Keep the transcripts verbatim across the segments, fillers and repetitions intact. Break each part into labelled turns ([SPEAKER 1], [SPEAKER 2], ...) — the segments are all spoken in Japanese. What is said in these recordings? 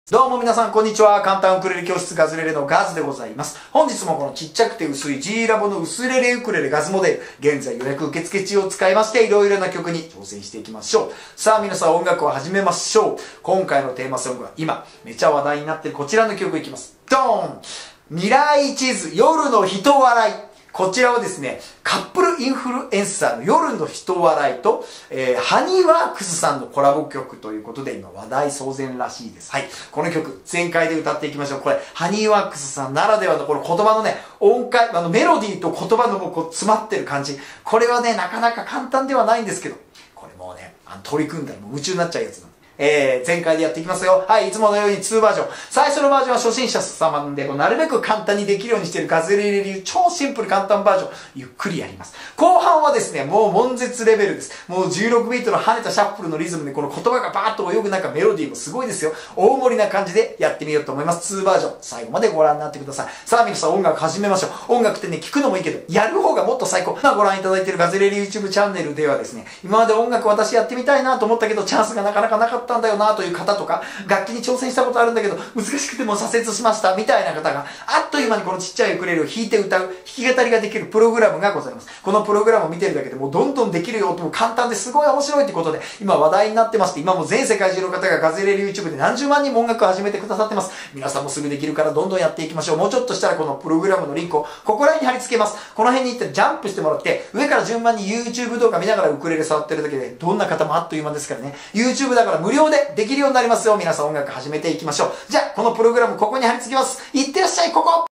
[SPEAKER 1] どうも皆さんこんにちは。簡単ウクレレ教室ガズレレのガズでございます。本日もこのちっちゃくて薄い G ラボの薄レレウクレレガズモデル、現在予約受付中を使いましていろいろな曲に挑戦していきましょう。さあ皆さん音楽を始めましょう。今回のテーマソングは今めちゃ話題になっているこちらの曲いきます。ドーン！未来地図夜の人笑い。こちらはですね、カップルインフルエンサーの夜の人笑いと、えー、ハニーワークスさんのコラボ曲ということで今話題騒然らしいです。はい。この曲、全開で歌っていきましょう。これ、ハニーワークスさんならではのこの言葉のね、音階、あのメロディーと言葉のこう詰まってる感じ。これはね、なかなか簡単ではないんですけど、これもうね、あの取り組んだらもう夢中になっちゃうやつなんで。えー、全開でやっていきますよ。はい、いつものようににバージョン。最初のバージョンは初心者様なんで、なるべく簡単にできるようにしているガズレレ流超シンプル簡単バージョン、ゆっくりやります。後半はですね、もう悶絶レベルです。もうじゅうろくビートの跳ねたシャッフルのリズムで、この言葉がバーッと泳ぐ中メロディーもすごいですよ。大盛りな感じでやってみようと思います。にバージョン、最後までご覧になってください。さあ皆さん音楽始めましょう。音楽ってね、聞くのもいいけど、やる方がもっと最高。まあご覧いただいているガズレレ YouTube チャンネルではですね、今まで音楽私やってみたいなと思ったけど、チャンスがなかなかなかったんだよなという方とか、楽器に挑戦したことあるんだけど難しくても挫折しましたみたいな方があっという間にこのちっちゃいウクレレを弾いて歌う弾き語りができるプログラムがございます。このプログラムを見てるだけでもうどんどんできるよとも簡単ですごい面白いってことで今話題になってまして、今も全世界中の方がガズレレ YouTube で何十万人も音楽を始めてくださってます。皆さんもすぐできるからどんどんやっていきましょう。もうちょっとしたらこのプログラムのリンクをここら辺に貼り付けます。この辺に行ってジャンプしてもらって上から順番に YouTube 動画見ながらウクレレ触ってるだけでどんな方もあっという間ですからね。 YouTube だから無料でできるようになりますよ。皆さん音楽始めていきましょう。じゃあこのプログラムここに貼り付けます。いってらっしゃい。ここ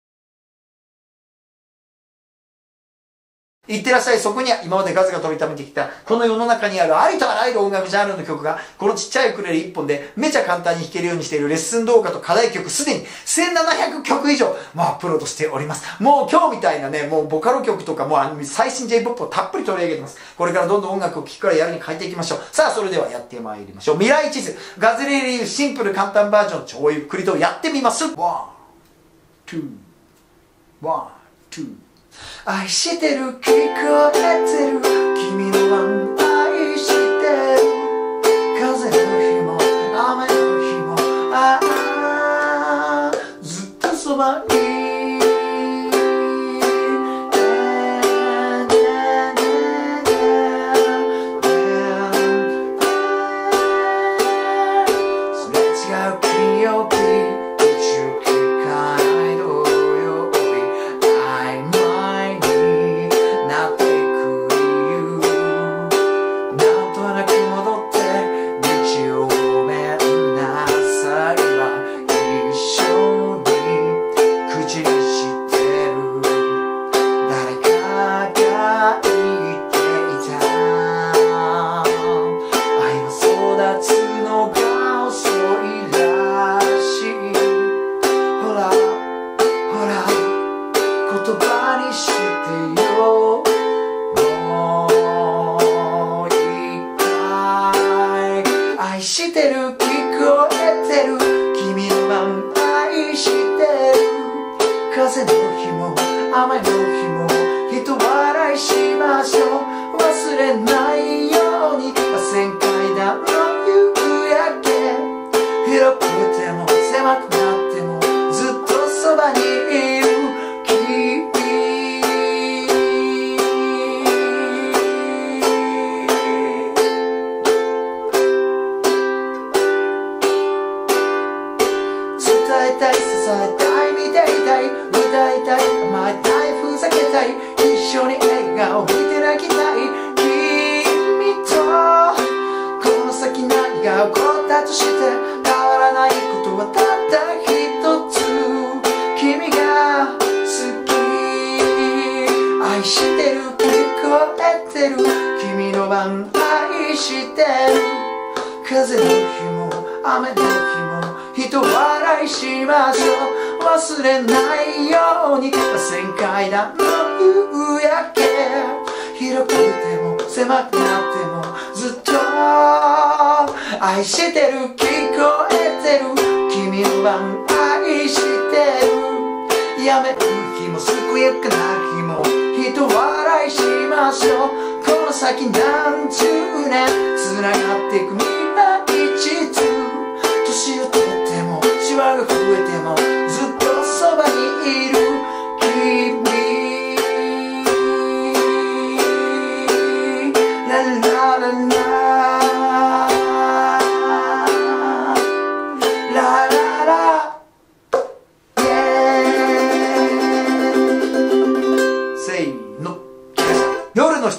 [SPEAKER 1] いってらっしゃい。そこには今までガズが取りためてきたこの世の中にあるありとあらゆる音楽ジャンルの曲がこのちっちゃいウクレレいっぽんでめちゃ簡単に弾けるようにしているレッスン動画と課題曲すでにせんななひゃくきょく以上まあアップロードしております。もう今日みたいなね、もうボカロ曲とかもうあの最新 J-ポップ をたっぷり取り上げてます。これからどんどん音楽を聴くからやるに変えていきましょう。さあそれではやってまいりましょう。未来地図ガズレレ流シンプル簡単バージョン超ゆっくりとやってみます。ワン、ツー、ワン、ツー。愛してる聞こえてる君の番愛してる風の日も雨の日もああずっとそばにすれ違う金曜日愛してる聞こえてる君の番愛してる風の日も雨の日も人笑いしましょう忘れないように旋回段の夕焼け広くても狭くなってもずっとそばにいる君伝えたい、支えたい、見ていたい、歌いたい、甘えたい、ふざけたい、一緒に笑顔見て泣きたい君とこの先何が起こったとして変わらないことはたった一つ君が好き愛してる聞こえてる君の番愛してる風の日も雨の日も人笑いしましょう忘れないように旋回段の夕焼け広くても狭くなってもずっと愛してる聞こえてる君の番愛してるやめる日も健やかな日も人笑いしましょうこの先何十年つながっていく未来地図年をとっても仕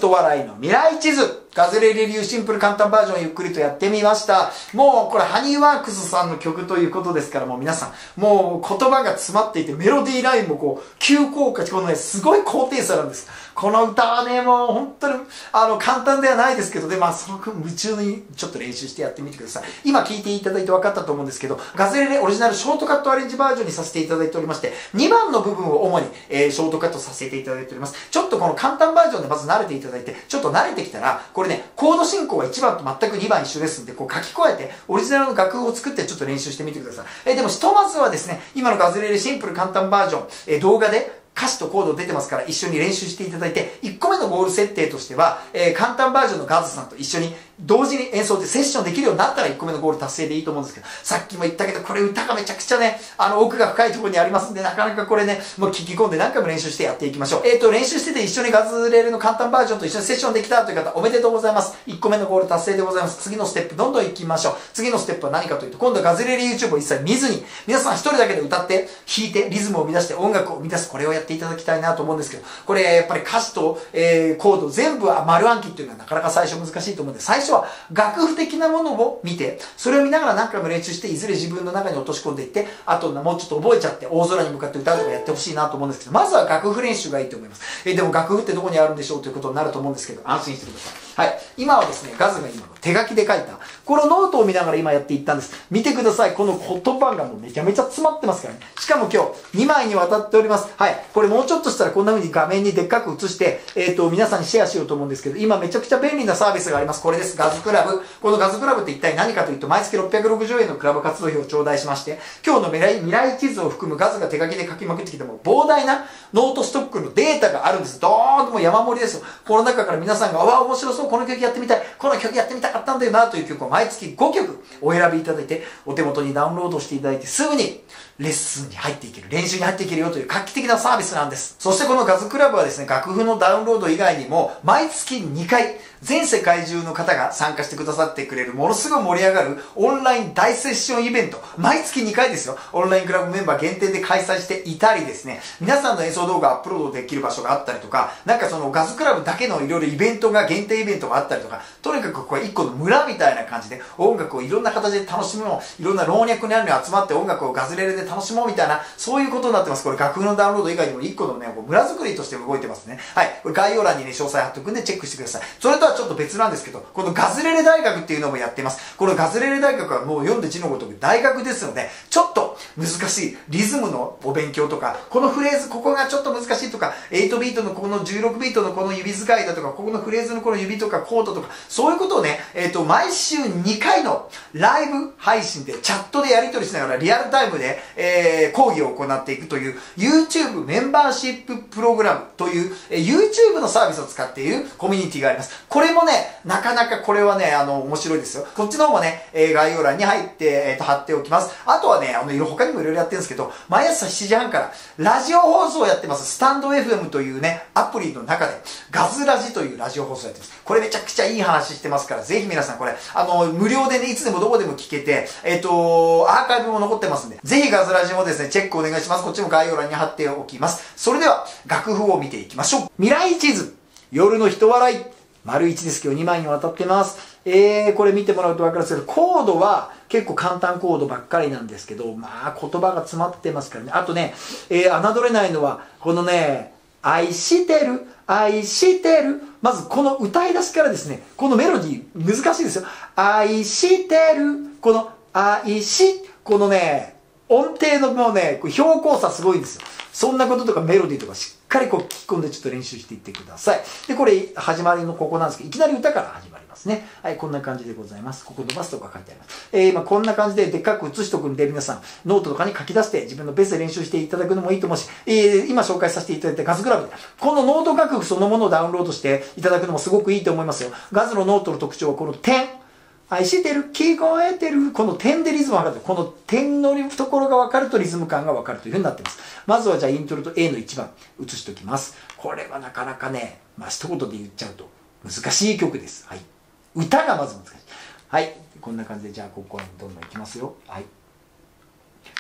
[SPEAKER 1] 人笑いの未来地図。ガズレレ流シンプル簡単バージョンをゆっくりとやってみました。もうこれハニーワークスさんの曲ということですから、もう皆さん、もう言葉が詰まっていて、メロディーラインもこう、急降下、このね、すごい高低差なんです。この歌はね、もう本当に、あの、簡単ではないですけど、で、まあ、その夢中にちょっと練習してやってみてください。今聞いていただいて分かったと思うんですけど、ガズレレオリジナルショートカットアレンジバージョンにさせていただいておりまして、にばんの部分を主に、えー、ショートカットさせていただいております。ちょっとこの簡単バージョンでまず慣れていただいて、ちょっと慣れてきたら、これね、コード進行はいちばんと全くにばん一緒ですんで、こう書き加えて、オリジナルの楽譜を作ってちょっと練習してみてください。えー、でもひとまずはですね、今のガズレレシンプル簡単バージョン、えー、動画で、歌詞とコード出てますから一緒に練習していただいて、いっこめのゴール設定としては、えー、簡単バージョンのガズさんと一緒に同時に演奏でセッションできるようになったらいっこめのゴール達成でいいと思うんですけど、さっきも言ったけど、これ歌がめちゃくちゃね、あの奥が深いところにありますんで、なかなかこれね、もう聞き込んで何回も練習してやっていきましょう。えっと、練習してて一緒にガズレレの簡単バージョンと一緒にセッションできたという方、おめでとうございます。いっこめのゴール達成でございます。次のステップどんどん行きましょう。次のステップは何かというと、今度はガズレレ YouTube を一切見ずに、皆さん一人だけで歌って、弾いて、リズムを生み出して音楽を生み出す、これをやっていただきたいなと思うんですけど、これやっぱり歌詞と、えー、コード全部は丸暗記っていうのはなかなか最初難しいと思うんで、最初は楽譜的なものを見て、それを見ながら何回も練習して、いずれ自分の中に落とし込んでいって、あともうちょっと覚えちゃって大空に向かって歌うとかやってほしいなと思うんですけど、まずは楽譜練習がいいと思います。えー、でも楽譜ってどこにあるんでしょうということになると思うんですけど、安心してください。はい。今はですね、ガズが今の手書きで書いた、このノートを見ながら今やっていったんです。見てください。この言葉がもうめちゃめちゃ詰まってますからね。しかも今日にまいにわたっております。はい。これもうちょっとしたらこんな風に画面にでっかく映して、えっと、皆さんにシェアしようと思うんですけど、今めちゃくちゃ便利なサービスがあります。これです。ガズクラブ。このガズクラブって一体何かというと、毎月ろっぴゃくろくじゅうえんのクラブ活動費を頂戴しまして、今日の未来、未来地図を含むガズが手書きで書きまくってきても、膨大なノートストックのデータがあるんです。どーんとも山盛りですよ。この中から皆さんが、わあ、面白そう、この曲やってみたい、この曲やってみたかったんだよな、という曲を毎月ごきょくお選びいただいて、お手元にダウンロードしていただいて、すぐにレッスンに入っていける、練習に入っていけるよという画期的なサービスなんです。そしてこのガズクラブはですね、楽譜のダウンロード以外にも、毎月にかい、全世界中の方が参加してくださってくれる、ものすごい盛り上がるオンライン大セッションイベント。毎月にかいですよ。オンラインクラブメンバー限定で開催していたりですね、皆さんの演奏動画アップロードできる場所があったりとか、なんかそのガズクラブだけのいろいろイベントが、限定イベントがあったりとか、とにかくこれ一個の村みたいな感じで、音楽をいろんな形で楽しもう、いろんな老若男女集まって音楽をガズレレで楽しもうみたいな、そういうことになってます。これ楽譜のダウンロード以外にも一個のね、村作りとして動いてますね。はい。これ概要欄にね、詳細貼っておくんでチェックしてください。それとはちょっと別なんですけど、このガズレレ大学っていうのもやっています。このガズレレ大学はもう読んで字のごとく大学ですので、ちょっと難しいリズムのお勉強とか、このフレーズここがちょっと難しいとか、はちビートのこのじゅうろくビートのこの指使いだとか、ここのフレーズのこの指とかコードとか、そういうことをね、えっと、毎週にかいのライブ配信でチャットでやり取りしながらリアルタイムで、えー、講義を行っていくという YouTube メンバーシッププログラムという、えー、YouTube のサービスを使っているコミュニティがあります。これもね、なかなかこれはね、あの、面白いですよ。こっちの方もね、えー、概要欄に入って、えー、と、貼っておきます。あとはね、あの、他にもいろいろやってるんですけど、毎朝しちじはんからラジオ放送をやってます。スタンド エフエム というね、アプリの中で、ガズラジというラジオ放送やってます。これめちゃくちゃいい話してますから、ぜひ皆さんこれ、あの、無料でね、いつでもどこでも聞けて、えっと、アーカイブも残ってますんで、ぜひガズラジもですね、チェックお願いします。こっちも概要欄に貼っておきます。それでは、楽譜を見ていきましょう。未来地図、夜の人笑い、丸いちです。今日にまいにわたってます。えー、これ見てもらうと分かるんですけど、コードは結構簡単コードばっかりなんですけど、まあ言葉が詰まってますからね。あとね、えー、侮れないのは、このね、愛してる、愛してる。まずこの歌い出しからですね、このメロディー難しいですよ。愛してる。この愛し、このね、音程のもうね、標高差すごいんですよ。そんなこととかメロディーとかしっかりこう聞き込んでちょっと練習していってください。で、これ始まりのここなんですけど、いきなり歌から始まりますね。はい、こんな感じでございます。ここ伸ばすとか書いてあります。えー、今こんな感じででっかく写しとくんで、皆さんノートとかに書き出して自分のベースで練習していただくのもいいと思うし、えー、今紹介させていただいたガズクラブで、このノート楽譜そのものをダウンロードしていただくのもすごくいいと思いますよ。ガズのノートの特徴はこの点。愛してる、聞こえてる、この点でリズムが分かる。この点のところが分かるとリズム感が分かるというふうになっています。まずはじゃあイントロと A のいちばん映しておきます。これはなかなかね、まあ一言で言っちゃうと難しい曲です。はい。歌がまず難しい。はい。こんな感じでじゃあここはどんどんいきますよ。はい。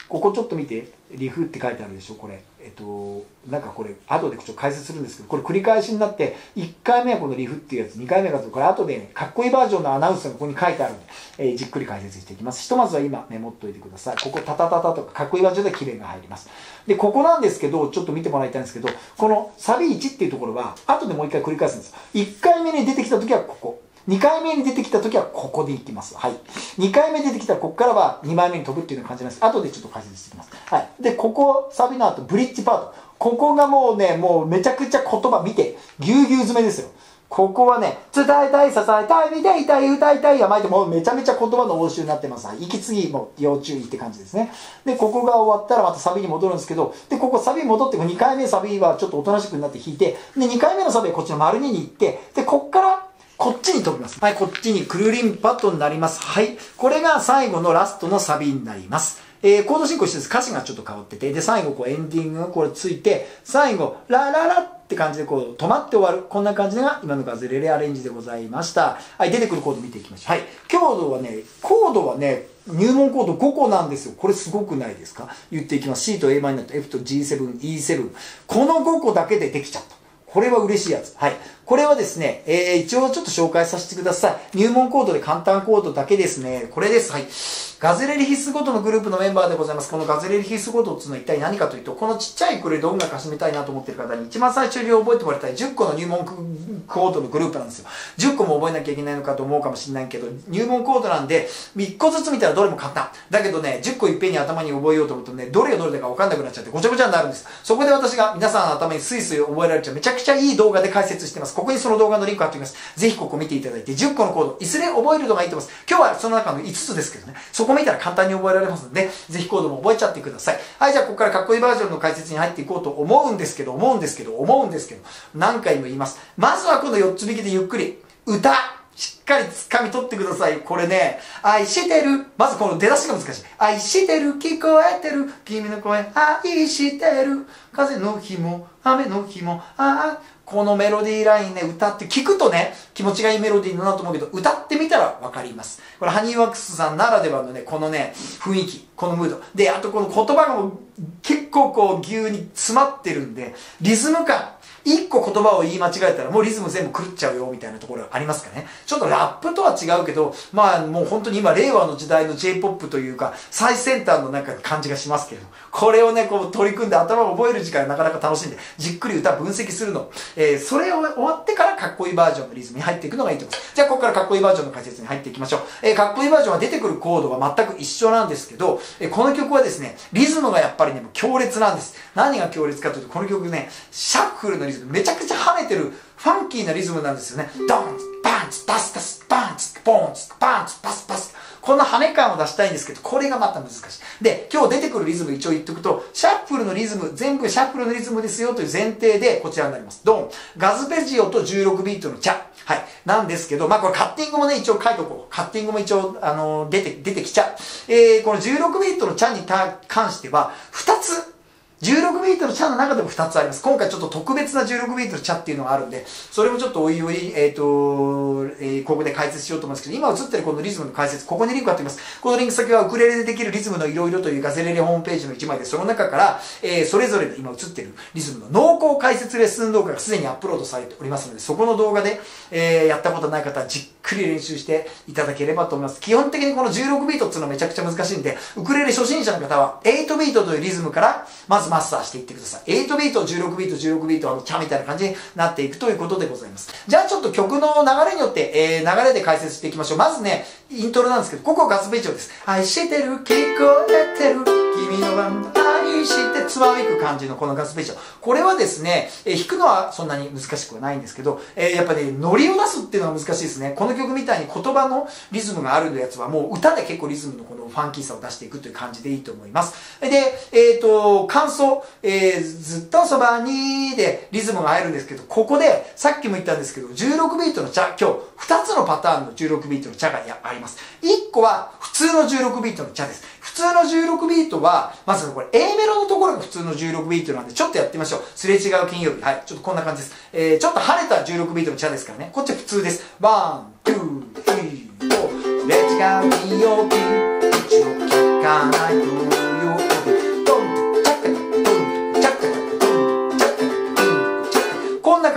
[SPEAKER 1] ここちょっと見て、リフって書いてあるでしょ、これ。えっと、なんかこれ、後でちょっと解説するんですけど、これ繰り返しになって、いっかいめはこのリフっていうやつ、にかいめがこれ後で、ね、かっこいいバージョンのアナウンスがここに書いてあるんで、えー、じっくり解説していきます。ひとまずは今メモっといてください。ここ、タタタタとか、かっこいいバージョンで綺麗が入ります。で、ここなんですけど、ちょっと見てもらいたいんですけど、このサビいちっていうところは、後でもういっかい繰り返すんです。いっかいめに出てきた時はここ。にかいめに出てきた時はここでいきます。はい。にかいめ出てきたらここからはにまいめに飛ぶっていうような感じなんです。後でちょっと解説していきます。はい。で、ここ、サビの後、ブリッジパート。ここがもうね、もうめちゃくちゃ言葉見て、ぎゅうぎゅう詰めですよ。ここはね、伝えたい、支えたい、見ていたい、歌いたいが巻いて、もうめちゃめちゃ言葉の応酬になってます。息継ぎも要注意って感じですね。で、ここが終わったらまたサビに戻るんですけど、で、ここサビに戻って、にかいめサビはちょっとおとなしくなって弾いて、で、にかいめのサビはこっちの丸にに行って、で、こっから、こっちに飛びます。はい、こっちにクルリンパとなります。はい。これが最後のラストのサビになります。えー、コード進行して歌詞がちょっと変わってて、で、最後こうエンディングがこれついて、最後、ラララって感じでこう止まって終わる。こんな感じが今のガズレレアレンジでございました。はい、出てくるコード見ていきましょう。はい。強度はね、コードはね、入門コードごこなんですよ。これすごくないですか？言っていきます。C と エーマイナーと F と ジーセブン、イーセブン。このごこだけでできちゃった。これは嬉しいやつ。はい。これはですね、えー、一応ちょっと紹介させてください。入門コードで簡単コードだけですね。これです。はい。ガズレレ必須コードのグループのメンバーでございます。このガズレレ必須コードっていうのは一体何かというと、このちっちゃいウクレレで音楽始めたいなと思っている方に一番最初に覚えてもらいたいじゅっこの入門コードのグループなんですよ。じゅっこも覚えなきゃいけないのかと思うかもしれないけど、入門コードなんで、いっこずつ見たらどれも簡単。だけどね、じゅっこいっぺんに頭に覚えようと思うとね、どれがどれだか分かんなくなっちゃってごちゃごちゃになるんです。そこで私が皆さんの頭にスイスイ覚えられちゃうめちゃくちゃいい動画で解説してます。ここにその動画のリンク貼っておきます。ぜひここ見ていただいて、じゅっこのコード、いずれ覚えるのがいいと思います。今日はその中のいつつですけどね、そこ見たら簡単に覚えられますので、ぜひコードも覚えちゃってください。はい、じゃあここからかっこいいバージョンの解説に入っていこうと思うんですけど、思うんですけど、思うんですけど、何回も言います。まずはこのよっつ引きでゆっくり、歌しっかり掴み取ってください。これね、愛してる。まずこの出だしが難しい。愛してる、聞こえてる。君の声、愛してる。風の日も、雨の日も、ああ。このメロディーラインね、歌って聞くとね、気持ちがいいメロディーだなと思うけど、歌ってみたらわかります。これ、ハニーワックスさんならではのね、このね、雰囲気、このムード。で、あとこの言葉がもう結構こう、ぎゅうに詰まってるんで、リズム感。一個言葉を言い間違えたらもうリズム全部狂っちゃうよみたいなところがありますかね。ちょっとラップとは違うけど、まあもう本当に今令和の時代の J-ポップ というか最先端のなんか感じがしますけれど、これをねこう取り組んで頭を覚える時間なかなか楽しんでじっくり歌分析するの、えー、それを終わってからかっこいいバージョンのリズムに入っていくのがいいと思います。じゃあここからかっこいいバージョンの解説に入っていきましょう。えー、かっこいいバージョンは出てくるコードは全く一緒なんですけど、えー、この曲はですねリズムがやっぱりね強烈なんです。何が強烈かというと、この曲ねシャッフルのリズムめちゃくちゃ跳ねてるファンキーなリズムなんですよね。ドンツバンツタスタスバンツポンツバンツパスパス、こんな跳ね感を出したいんですけど、これがまた難しい。で、今日出てくるリズム一応言っておくと、シャッフルのリズム、全部シャッフルのリズムですよという前提でこちらになります。ドン。ガズペジオとじゅうろくビートのチャ。はい。なんですけど、まあこれカッティングもね、一応書いとこう。カッティングも一応、あのー、出て、出てきちゃう。えー、このじゅうろくビートのチャに関しては、ふたつ。じゅうろくビートのチャの中でもふたつあります。今回ちょっと特別なじゅうろくビートのチャっていうのがあるんで、それもちょっとおいおい、えっ、ー、と、えー、ここで解説しようと思うんですけど、今映ってるこのリズムの解説、ここにリンク貼っておきます。このリンク先はウクレレでできるリズムのいろいろというガゼレレホームページのいちまいで、その中から、えー、それぞれの今映ってるリズムの濃厚解説レッスン動画がすでにアップロードされておりますので、そこの動画で、えー、やったことない方はじっくり練習していただければと思います。基本的にこのじゅうろくビートっていうのはめちゃくちゃ難しいんで、ウクレレ初心者の方ははちビートというリズムからまずマスターしていってください。はちビート、じゅうろくビート、じゅうろくビート、あの、チャみたいな感じになっていくということでございます。じゃあちょっと曲の流れによって、えー、流れで解説していきましょう。まずね、イントロなんですけど、ここはガスペジオです。愛してる、聞こえてる、君のバンド愛してつまみく感じのこのガスペジオ。これはですね、えー、弾くのはそんなに難しくはないんですけど、えー、やっぱね、ノリを出すっていうのが難しいですね。この曲みたいに言葉のリズムがあるやつはもう歌で結構リズムのこのファンキーさを出していくという感じでいいと思います。で、えっ、ー、と、感想、えー、ずっとそばにでリズムが入るんですけど、ここでさっきも言ったんですけど、じゅうろくビートのチャ、今日ふたつのパターンのじゅうろくビートのチャがあります。いっこは普通のじゅうろくビートのチャです。普通のじゅうろくビートは、まずこれ A メロのところが普通のじゅうろくビートなんで、ちょっとやってみましょう。すれ違う金曜日。はい。ちょっとこんな感じです。えー、ちょっと晴れたじゅうろくビートのチャですからね。こっちは普通です。ワン、ツー、スリー、フォー。すれ違う金曜日。一応聞かないという音。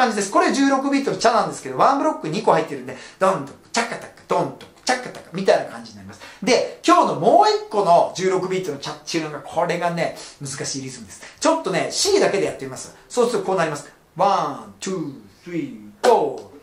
[SPEAKER 1] 感じです。これじゅうろくビートのチャなんですけど、ワンブロックにこ入ってるんで、ドンとチャカタカ、ドンとチャカタカみたいな感じになります。で、今日のもういっこのじゅうろくビートのチャっていうのが、これがね、難しいリズムです。ちょっとね、C だけでやってみます。そうするとこうなります。ワン、ツー、スリー、フォー。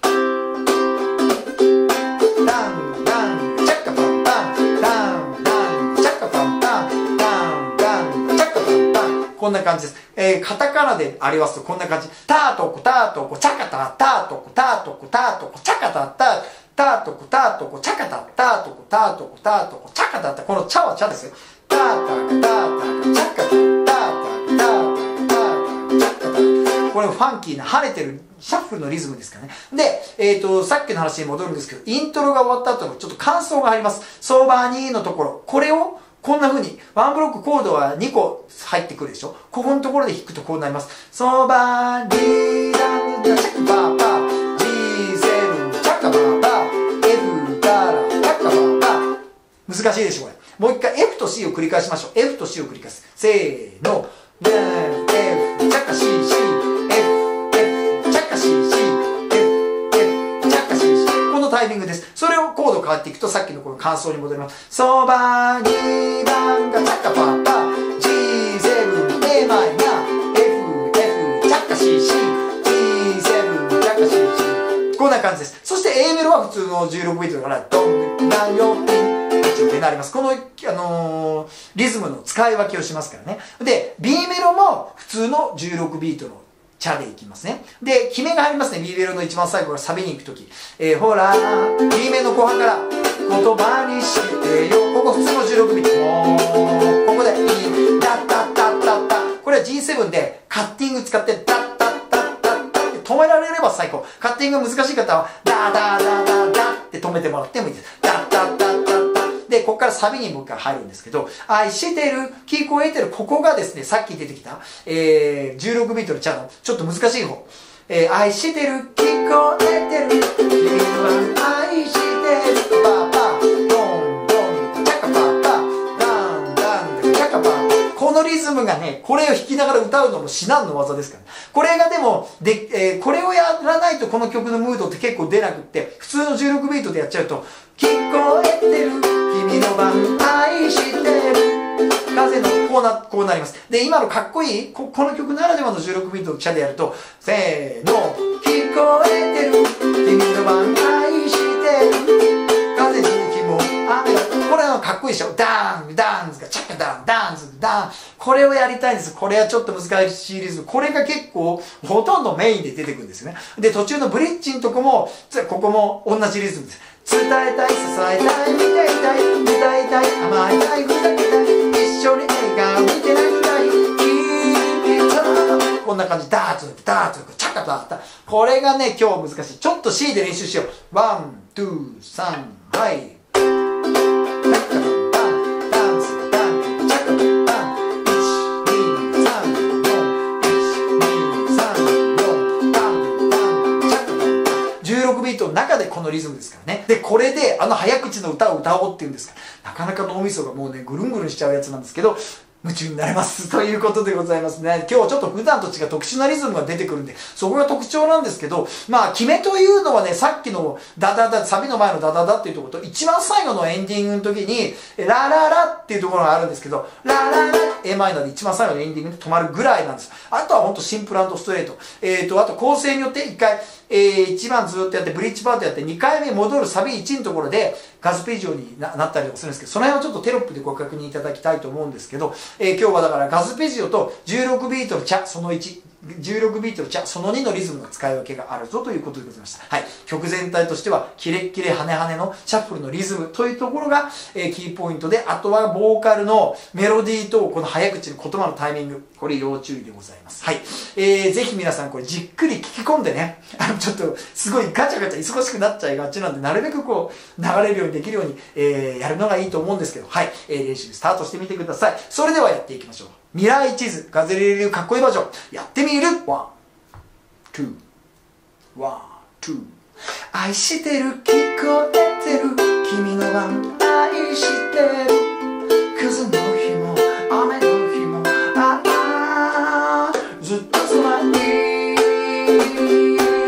[SPEAKER 1] ダン、ダン、チャカパンパン、ダン、ダン、チャカパンパン、ダン、ダン、チャカパンパン。こんな感じです。えー、カタカナで表すとこんな感じ。タートコ、タートコ、チャカタ、タートコ、タートコ、タートコ、チャカタ、タートコ。タートコタートコチャカタタートコタートコタートコチャカタタこのチャはチャですよ。タータカタータカチャカタタータカタータカタータチャカタこれファンキーな晴れてるシャッフルのリズムですかね。で、えっと、さっきの話に戻るんですけど、イントロが終わった後のちょっと感想が入ります。ソーバーにのところ。これをこんな風に、ワンブロックコードはにこ入ってくるでしょ。ここのところで弾くとこうなります。ソーバーリーダンダチャカパーパー ジーセブン チャカパーパー難しいでしょこれ。もう一回 F と C を繰り返しましょう。F と C を繰り返す。せーの。F、F、チャカ C、C、F、F、チャカ C、C、F、F、チャカ C、C。このタイミングです。それをコード変わっていくとさっきのこの感想に戻ります。ソバにばんがチャカパーパー ジーセブン、エーマイナー F、F、チャカ シーシー、ジーセブン、チャカ シーシー。こんな感じです。そして A メロは普通のじゅうろくビートだから、ドン、ナヨピン。になります。この、あのー、リズムの使い分けをしますからね。で、B メロも普通のじゅうろくビートのチャでいきますね。で、決めが入りますね。B メロの一番最後からサビに行くとき。えー、ほら、B メロの後半から言葉にしてよ。ここ普通のじゅうろくビート。もう、ここで、いダッタッタッタッタ。これは ジーセブン でカッティング使ってダッタッタッタッタって止められれば最高。カッティングが難しい方はダダダダダって止めてもらってもいいです。ダッタッタッタッタ。で、ここからサビにもう一回入るんですけど、愛してる、聞こえてる、ここがですね、さっき出てきた、えー、じゅうろくビートのチャの、ちょっと難しい方。えー、愛してる、聞こえてる、君は愛してる、パーパー、ドン、ドン、チャカパーパー、ダン、ダン、チャカパー。このリズムがね、これを弾きながら歌うのも至難の技ですから、ね。これがでも、で、えー、これをやらないとこの曲のムードって結構出なくって、普通のじゅうろくビートでやっちゃうと、聞こえてる、君の番愛してる風のこうな、こうなります。で、今のかっこいい こ, この曲ならではのじゅうろくビートのチャでやると、せーの、聞こえてる、君の番愛してる風の気も雨が、これはかっこいいでしょ。ダーン、ダーンズがチャカダン、ダーンズ、ダーン。これをやりたいんです。これはちょっと難しいリズム。これが結構、ほとんどメインで出てくるんですよね。で、途中のブリッジのとこも、ここも同じリズムです。伝えたい、支えたい、見ていたい、歌いたい、甘えたい、ふざけたい、一緒に映画を見て泣きたい、君と。こんな感じ。ダーツ、ダーツ、チャカダータ。これがね、今日難しい。ちょっと C で練習しよう。ワン、ツー、サン、はい。中でこのリズムですからね。で、これであの早口の歌を歌おうっていうんですから、なかなか脳みそがもうね、ぐるんぐるんしちゃうやつなんですけど、夢中になれますということでございますね。今日はちょっと普段と違う特殊なリズムが出てくるんで、そこが特徴なんですけど、まあ、決めというのはね、さっきのダダダ、サビの前のダダダっていうところと、一番最後のエンディングの時に、ラララっていうところがあるんですけど、ラララ A マイナーで一番最後のエンディングで止まるぐらいなんです。あとはほんとシンプル&ストレート。えっと、あと構成によって一回、えー、いちばんずっとやって、ブリッジパートやって、にかいめ戻るサビいちのところで、ガスペジオに な, なったりとかするんですけど、その辺をちょっとテロップでご確認いただきたいと思うんですけど、えー、今日はだからガスペジオとじゅうろくビートのチャ、そのいち、じゅうろくビートのチャ、そのにのリズムの使い分けがあるぞということでございました。はい。曲全体としては、キレッキレハネハネのシャッフルのリズムというところが、えー、キーポイントで、あとはボーカルのメロディーとこの早口の言葉のタイミング、これ要注意でございます。はい。えー、ぜひ皆さんこれじっくり聞き込んでね、あの、ちょっとすごいガチャガチャ忙しくなっちゃいがちなんで、なるべくこう、流れるようにできるように、えー、やるのがいいと思うんですけど、はい。えー、練習スタートしてみてください。それではやっていきましょう。未来地図、ガズレレ流かっこいいバージョン、やってみる。ワン、ツー、ワン、ツー。愛してる、聞こえてる、君の番愛してる。風の日も、雨の日も、ああ、ずっとつまり。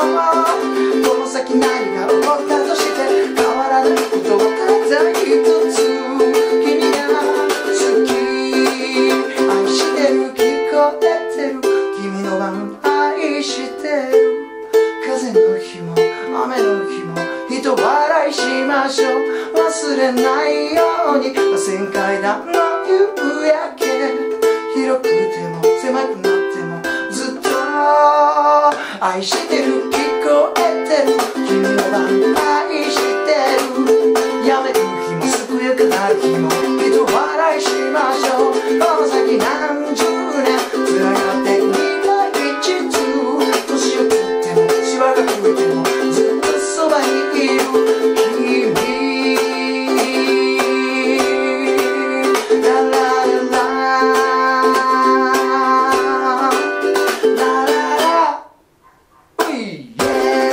[SPEAKER 1] この先何が起こったとして変わらないことはただ一つ、君が好き、愛してる、聞こえてる、君の番愛してる、風の日も雨の日も人笑いしましょう、忘れないように螺旋階段の夕焼け、広くても狭くなってもずっと愛してる、聞こえてる、君の番愛してる、やめる日も健やかな日も人笑いしましょう、この先何十年つながっていない地図、年を取ってもシワが増えてもずっとそばにいる君、ララララララ、ういえ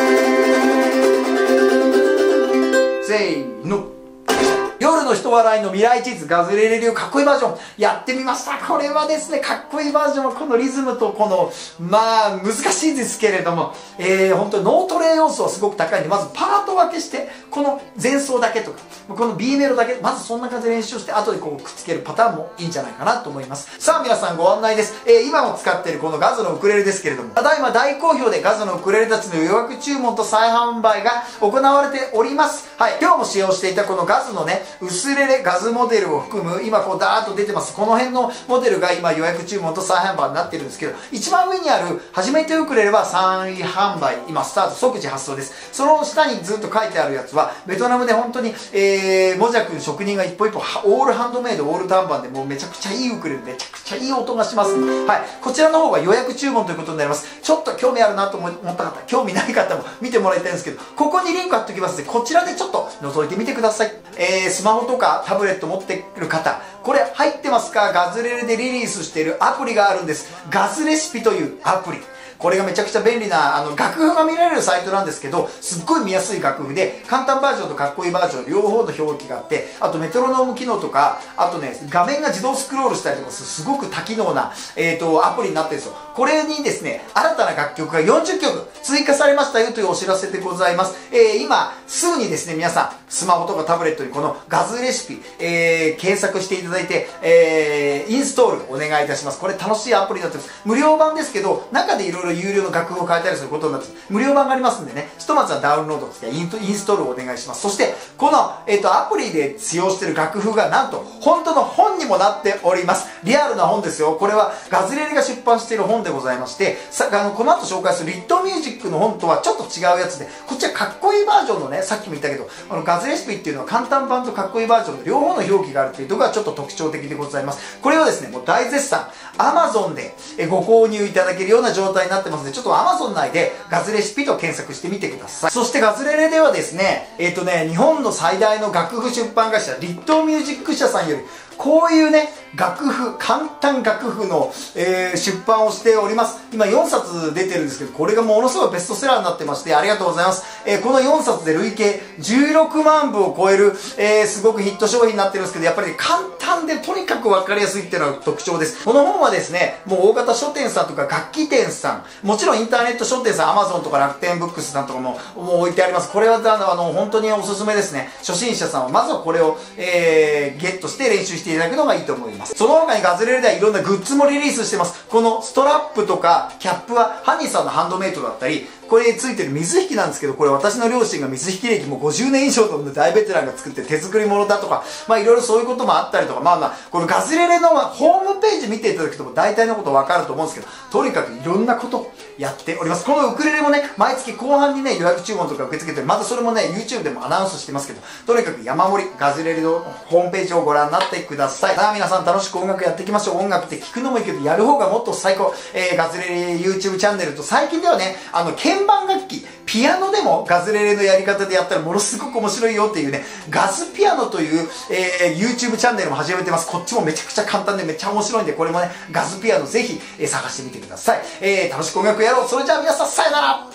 [SPEAKER 1] ー、せーの。夜の人笑いの未来地図ガズレレ流かっこいいバージョンやってみました。これはですね、かっこいいバージョンはこのリズムとこの、まあ難しいですけれども、えー、本当に脳トレ要素はすごく高いんで、まずパート分けして、この前奏だけとか、この B メロだけ、まずそんな感じで練習して、後でこうくっつけるパターンもいいんじゃないかなと思います。さあ皆さんご案内です。えー、今も使っているこのガズのウクレレですけれども、ただいま大好評でガズのウクレレたちの予約注文と再販売が行われております。はい、今日も使用していたこのガズのね、薄レレガズモデルを含む、今こうダーッと出てます。この辺のモデルが今予約注文と再販売になってるんですけど、一番上にある初めてウクレレはさんい販売、今スタート即時発送です。その下にずっと書いてあるやつは、ベトナムで本当に、えー、もじゃくん職人が一歩一歩オールハンドメイド、オール単板でもうめちゃくちゃいいウクレレ、めちゃくちゃいい音がしますんで、はい、こちらの方が予約注文ということになります。ちょっと興味あるなと思った方、興味ない方も見てもらいたいんですけど、ここにリンク貼っておきますので、こちらでちょっと覗いてみてください。えー、スマホとかタブレット持ってくる方、これ入ってますか？ガズレレでリリースしているアプリがあるんです。ガズレシピというアプリ。これがめちゃくちゃ便利なあの楽譜が見られるサイトなんですけど、すっごい見やすい楽譜で簡単バージョンとかっこいいバージョン両方の表記があって、あとメトロノーム機能とか、あとね画面が自動スクロールしたりとかするすごく多機能な、えー、とアプリになってるんですよ。これにですね新たな楽曲がよんじゅっきょく追加されましたよというお知らせでございます。えー、今すぐにですね皆さんスマホとかタブレットにこのガズレシピ、えー、検索していただいて、えー、インストールお願いいたします。これ楽しいアプリになってます。無料版ですけど中でいろいろ有料の楽譜を変えたりすることになってます。無料版がありますんでね、ひとまずはダウンロードしてインストールをお願いします。そしてこの、えー、とアプリで使用している楽譜がなんと本当の本にもなっております。リアルな本ですよ。これはガズレレが出版している本でございまして、さあのこの後紹介するリットミュージックの本とはちょっと違うやつで、こっちはかっこいいバージョンのね、さっきも言ったけどあのガズレシピっていうのは簡単版とかっこいいバージョンの両方の表記があるっていうところがちょっと特徴的でございます。これをですねもう大絶賛 Amazon でご購入いただけるような状態になってますので、ちょっと Amazon 内でガズレシピと検索してみてください。そしてガズレレではですねえっ、ー、とね日本の最大の楽譜出版会社リットミュージック社さんよりこういうね楽譜簡単楽譜の、えー、出版をしております。今よんさつ出てるんですけど、これがものすごいベストセラーになってましてありがとうございます。えー、このよんさつで累計じゅうろくまんぶを超える、えー、すごくヒット商品になってるんですけど、やっぱり、ね、簡単でとにかく分かりやすいっていうのが特徴です。この本はですねもう大型書店さんとか楽器店さん、もちろんインターネット書店さん Amazon とか楽天ブックスさんとかももう置いてあります。これはあの本当におすすめですね。初心者さんはまずはこれを、えー、ゲットして練習していただくのがいいと思います。その他にガズレレではいろんなグッズもリリースしてます。このストラップとかキャップはハニーさんのハンドメイドだったり、これについてる水引きなんですけど、これ私の両親が水引き歴もごじゅうねん以上の大ベテランが作って手作り物だとか、まあいろいろそういうこともあったりとか、まあまあこのガズレレのホームページ見ていただくと大体のことわかると思うんですけど、とにかくいろんなことやっております。このウクレレもね毎月後半にね予約注文とか受け付けて、またそれもね YouTube でもアナウンスしてますけど、とにかく山盛りガズレレのホームページをご覧になってください。さあ皆さん楽しく音楽やっていきましょう。音楽って聞くのもいいけどやる方がもっと最高。えー、ガズレレ YouTube チャンネルと最近ではねあの鍵盤楽器ピアノでもガズレレのやり方でやったらものすごく面白いよっていうねガズピアノという、えー、YouTube チャンネルも始めてます。こっちもめちゃくちゃ簡単でめっちゃ面白いんで、これもねガズピアノぜひ、えー、探してみてください。えー、楽しく音楽やろう。それじゃあ皆さんさよなら。